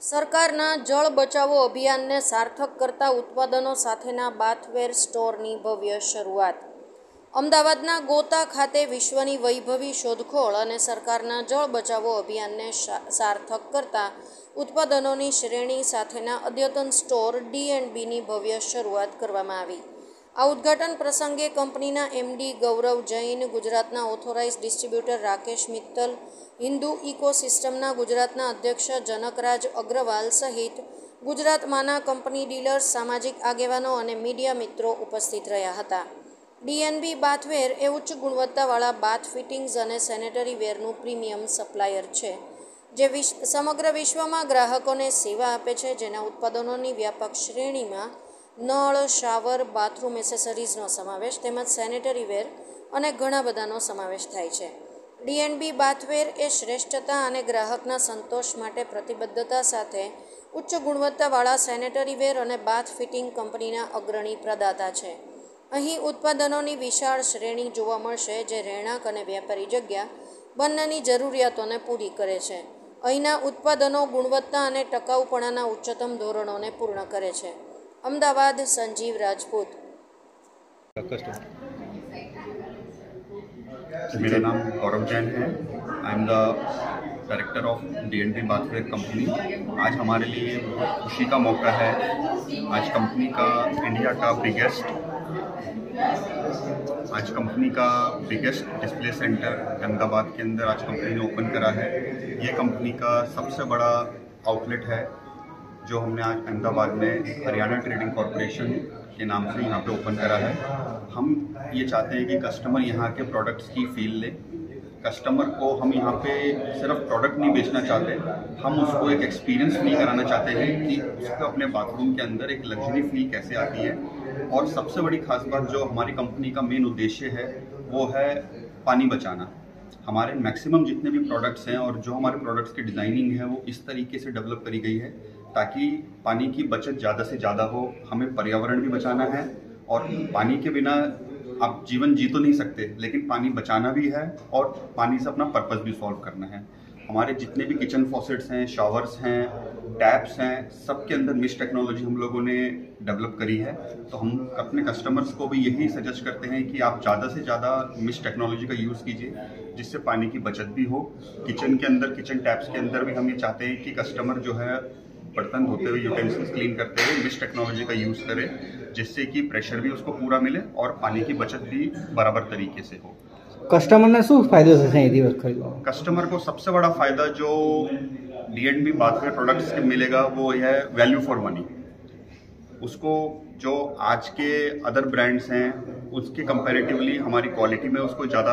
સરકારના જળ બચાવો અભિયાનને સાર્થક કરતા ઉત્પાદનો સાથેના બાથવેર સ્ટોરની ભવ્ય શરૂઆત. અમદાવાદના ગોતા ખાતે વિશ્વની વૈભવી શોધખોળ અને સરકારના જળ બચાવો અભિયાનને સાર્થક કરતા ઉત્પાદનોની શ્રેણી સાથેના અદ્યતન સ્ટોર D&Bની ભવ્ય શરૂઆત કરવામાં આવી. આ ઉદ્ઘાટન પ્રસંગે કંપનીના MD ગૌરવ જૈન, ગુજરાતના ઓથોરાઇઝ ડિસ્ટ્રીબ્યુટર રાકેશ મિત્તલ, હિન્દુ ઇકોસિસ્ટમના ગુજરાતના અધ્યક્ષ જનકરાજ અગ્રવાલ સહિત ગુજરાતમાંના કંપની ડીલર્સ, સામાજિક આગેવાનો અને મીડિયા મિત્રો ઉપસ્થિત રહ્યા હતા. D&B બાથવેર એ ઉચ્ચ ગુણવત્તાવાળા બાથ ફિટિંગ્સ અને સેનેટરી વેરનું પ્રીમિયમ સપ્લાયર છે, જે સમગ્ર વિશ્વમાં ગ્રાહકોને સેવા આપે છે, જેના ઉત્પાદનોની વ્યાપક શ્રેણીમાં નળ, શાવર, બાથરૂમ એસેસરીઝનો સમાવેશ તેમજ સેનેટરી વેર અને ઘણા બધાનો સમાવેશ થાય છે. D&B બાથવેર એ શ્રેષ્ઠતા અને ગ્રાહકના સંતોષ માટે પ્રતિબદ્ધતા સાથે ઉચ્ચ ગુણવત્તાવાળા સેનેટરી વેર અને બાથ ફિટિંગ કંપનીના અગ્રણી પ્રદાતા છે. અહીં ઉત્પાદનોની વિશાળ શ્રેણી જોવા મળશે, જે રહેણાંક અને વ્યાપારી જગ્યા બંનેની જરૂરિયાતોને પૂરી કરે છે. અહીંના ઉત્પાદનો ગુણવત્તા અને ટકાઉપણાના ઉચ્ચતમ ધોરણોને પૂર્ણ કરે છે. અમદાવાદ, સંજીવ રાજપૂત. मेरा नाम गौरव जैन है. I am the director of D&B bathware company. आज हमारे लिए बहुत खुशी का मौका है. आज कंपनी का इंडिया का बिगेस्ट डिस्प्ले सेंटर अहमदाबाद के अंदर आज कंपनी ने ओपन करा है. ये कंपनी का सबसे बड़ा आउटलेट है जो हमने आज अहमदाबाद में हरियाणा ट्रेडिंग कॉरपोरेशन के नाम से यहाँ पे ओपन करा है. हम ये चाहते हैं कि कस्टमर यहाँ के प्रोडक्ट्स की फील ले. कस्टमर को हम यहाँ पे सिर्फ प्रोडक्ट नहीं बेचना चाहते, हम उसको एक एक्सपीरियंस फील कराना चाहते हैं कि उसको अपने बाथरूम के अंदर एक लग्जरी फील कैसे आती है. और सबसे बड़ी खास बात जो हमारी कंपनी का मेन उद्देश्य है वो है पानी बचाना. हमारे मैक्सिमम जितने भी प्रोडक्ट्स हैं और जो हमारे प्रोडक्ट्स की डिज़ाइनिंग है वो इस तरीके से डेवलप करी गई है ताकि पानी की बचत ज़्यादा से ज़्यादा हो. हमें पर्यावरण भी बचाना है और पानी के बिना आप जीवन जी तो नहीं सकते, लेकिन पानी बचाना भी है और पानी से अपना पर्पस भी सॉल्व करना है. हमारे जितने भी किचन फॉसेट्स हैं, शावर्स हैं, टैप्स हैं, सबके अंदर मिस्ट टेक्नोलॉजी हम लोगों ने डेवलप करी है. तो हम अपने कस्टमर्स को भी यही सजेस्ट करते हैं कि आप ज़्यादा से ज़्यादा मिस्ट टेक्नोलॉजी का यूज़ कीजिए, जिससे पानी की बचत भी हो. किचन के अंदर, किचन टैप्स के अंदर भी हम ये चाहते हैं कि कस्टमर जो है बर्तन धोते हुए, यूटेंसिल्स क्लीन करते हुए मिस्ट टेक्नोलॉजी का यूज़ करें, जिससे कि प्रेशर भी उसको पूरा मिले और पानी की बचत भी बराबर तरीके से हो. कस्टमर ने શું ફાયદો થશે એથી ખરીદવા? कस्टमर को सबसे बड़ा फ़ायदा जो D&B बाथवेर प्रोडक्ट्स के मिलेगा वो है वैल्यू फॉर मनी. उसको जो आज के अदर ब्रांड्स हैं उसके कंपैरेटिवली हमारी क्वालिटी में उसको ज़्यादा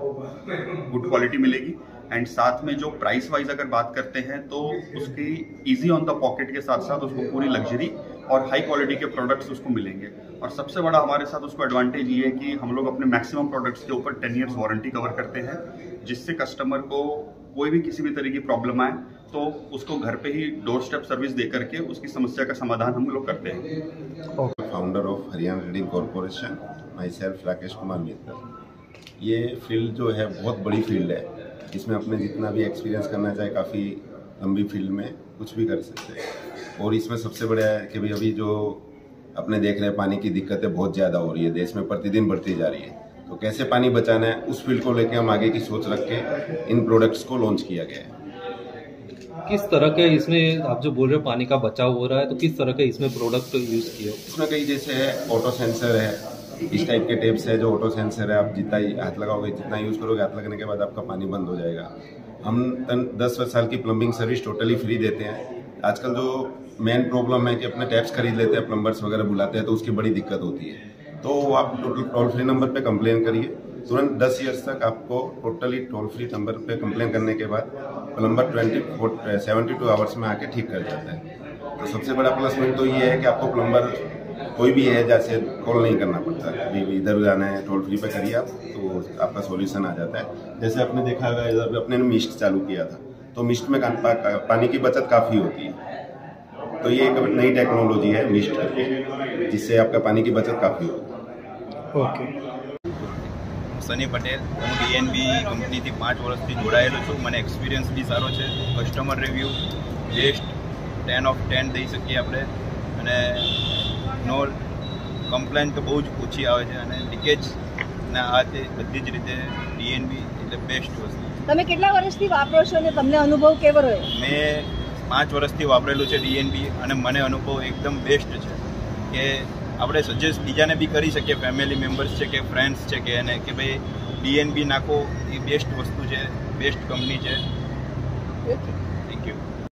गुड क्वालिटी मिलेगी. एंड साथ में जो प्राइस वाइज अगर बात करते हैं तो उसकी इजी ऑन द पॉकेट के साथ साथ उसको पूरी लग्जरी और हाई क्वालिटी के प्रोडक्ट्स उसको मिलेंगे. और सबसे बड़ा हमारे साथ उसको एडवांटेज ये है कि हम लोग अपने मैक्सिमम प्रोडक्ट्स के ऊपर 10 ईयर्स वारंटी कवर करते हैं, जिससे कस्टमर को कोई भी किसी भी तरह की प्रॉब्लम आए तो उसको घर पे ही डोर स्टेप सर्विस दे करके उसकी समस्या का समाधान हम लोग करते हैं. Founder of Haryana trading corporation, myself Rakesh Kumar Mittal. ये फील्ड जो है बहुत बड़ी फील्ड है. इसमें अपने जितना भी एक्सपीरियंस करना चाहे काफ़ी लंबी फील्ड में कुछ भी कर सकते हैं. और इसमें सबसे बड़ा है कि भाई अभी जो अपने देख रहे हैं पानी की दिक्कतें बहुत ज़्यादा हो रही है, देश में प्रतिदिन बढ़ती जा रही है. तो कैसे पानी बचाना है उस फील्ड को लेकर हम आगे की सोच रख के इन प्रोडक्ट्स को लॉन्च किया गया है. किस तरह के इसमें आप जो बोल रहे हो पानी का बचाव हो रहा है, तो किस तरह के इसमें प्रोडक्ट यूज़ किए हो? इसमें कई जैसे है ऑटो सेंसर है, इस टाइप के टेप्स है जो ऑटो सेंसर है. आप जितना ही हाथ लगाओगे, जितना यूज़ करोगे, हाथ लगने के बाद आपका पानी बंद हो जाएगा. हम 10 साल की प्लम्बिंग सर्विस टोटली फ्री देते हैं. आजकल जो मेन प्रॉब्लम है कि अपने टैप्स खरीद लेते हैं, प्लम्बर्स वगैरह बुलाते हैं तो उसकी बड़ी दिक्कत होती है. तो आप टोल फ्री नंबर पे कंप्लेन करिए, तुरंत 10 ईयर्स तक आपको टोटली टोल फ्री नंबर पे कंप्लेन करने के बाद प्लम्बर 72 आवर्स में आके ठीक कर जाता है. तो सबसे बड़ा प्लस पॉइंट तो ये है कि आपको प्लम्बर कोई भी है जैसे कॉल नहीं करना पड़ता. अभी इधर जाना है टोल फ्री पे करिए आप, तो आपका सॉल्यूशन आ जाता है. जैसे आपने देखा होगा इधर अपने ने मिस्ट चालू किया था, तो मिस्ट में पानी की बचत काफ़ी होती है. तो ये एक नई टेक्नोलॉजी है मिस्ट, जिससे आपका पानी की बचत काफ़ी होती है. ઓકે. સની પટેલ. હું D&B કંપનીથી 5 વર્ષથી જોડાયેલો છું. મને એક્સપિરિયન્સ બી સારો છે. કસ્ટમર રિવ્યૂ બેસ્ટ, 10 ઓફ 10 દઈ શકીએ આપણે. અને નો કમ્પ્લેન તો બહુ જ ઓછી આવે છે અને લીકેજ ને આ તે બધી જ રીતે DNB એટલે બેસ્ટ વસ્તુ. તમે કેટલા વર્ષથી વાપરો છો અને તમને અનુભવ કેવો રહ્યો? મેં 5 વર્ષથી વાપરેલું છે DNB અને મને અનુભવ એકદમ બેસ્ટ છે કે આપણે સજેસ્ટ બીજાને બી કરી શકીએ, ફેમિલી મેમ્બર્સ છે કે ફ્રેન્ડ્સ છે કે એને કે ભાઈ DNB નાખો, એ બેસ્ટ વસ્તુ છે, બેસ્ટ કંપની છે.